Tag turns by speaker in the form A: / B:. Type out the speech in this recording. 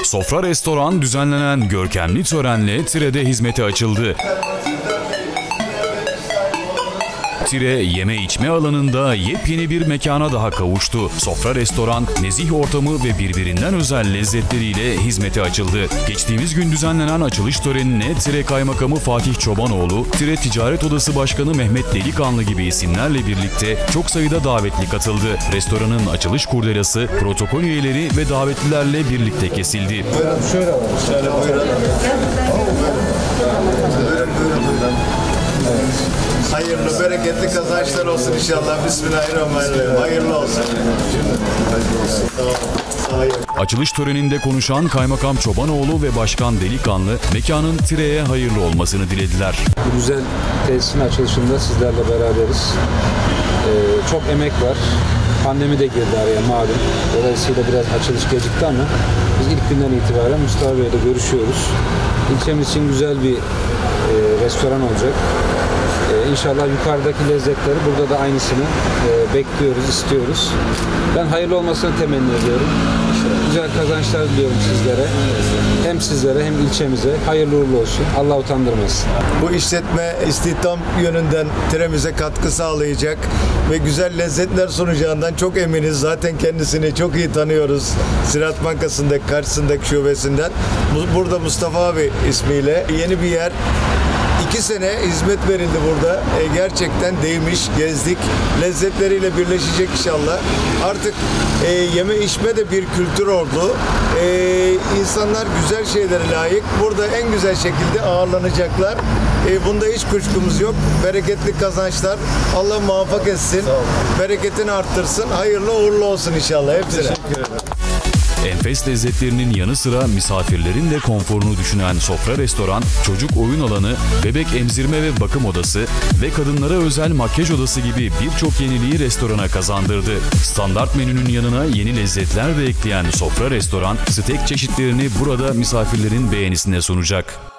A: Sofra Restoran düzenlenen görkemli törenle Tire'de hizmete açıldı. Tire yeme içme alanında yepyeni bir mekana daha kavuştu. Sofra Restoran, nezih ortamı ve birbirinden özel lezzetleriyle hizmete açıldı. Geçtiğimiz gün düzenlenen açılış törenine Tire Kaymakamı Fatih Çobanoğlu, Tire Ticaret Odası Başkanı Mehmet Delikanlı gibi isimlerle birlikte çok sayıda davetli katıldı. Restoranın açılış kurdelası, protokol üyeleri ve davetlilerle birlikte kesildi.
B: Şöyle buyurun. Hayırlı, bereketli kazançlar olsun inşallah. Bismillahirrahmanirrahim. Hayırlı olsun.
A: Açılış töreninde konuşan Kaymakam Çobanoğlu ve Başkan Delikanlı, mekanın Tire'ye hayırlı olmasını dilediler.
C: Bu güzel tesisin açılışında sizlerle beraberiz. Çok emek var. Pandemi de girdi araya malum. Dolayısıyla biraz açılış gecikti ama biz ilk günden itibaren Mustafa Bey'le görüşüyoruz. İlçemiz için güzel bir restoran olacak. İnşallah yukarıdaki lezzetleri burada da aynısını bekliyoruz, istiyoruz. Ben hayırlı olmasını temenni ediyorum. Güzel kazançlar diliyorum sizlere. Hem sizlere hem ilçemize hayırlı uğurlu olsun. Allah utandırmasın.
B: Bu işletme istihdam yönünden Tire'mize katkı sağlayacak ve güzel lezzetler sunacağından çok eminiz. Zaten kendisini çok iyi tanıyoruz. Ziraat Bankası'ndaki karşısındaki şubesinden. Burada Mustafa abi ismiyle yeni bir yer. 2 sene hizmet verildi burada. Gerçekten değmiş, gezdik. Lezzetleriyle birleşecek inşallah. Artık yeme içme de bir kültür oldu. İnsanlar güzel şeylere layık. Burada en güzel şekilde ağırlanacaklar. Bunda hiç kuşkumuz yok. Bereketli kazançlar. Allah muvaffak etsin. Bereketini arttırsın. Hayırlı uğurlu olsun inşallah hepsine. Teşekkür ederim.
A: Enfes lezzetlerinin yanı sıra misafirlerin de konforunu düşünen Sofra Restoran, çocuk oyun alanı, bebek emzirme ve bakım odası ve kadınlara özel makyaj odası gibi birçok yeniliği restorana kazandırdı. Standart menünün yanına yeni lezzetler de ekleyen Sofra Restoran, steak çeşitlerini burada misafirlerin beğenisine sunacak.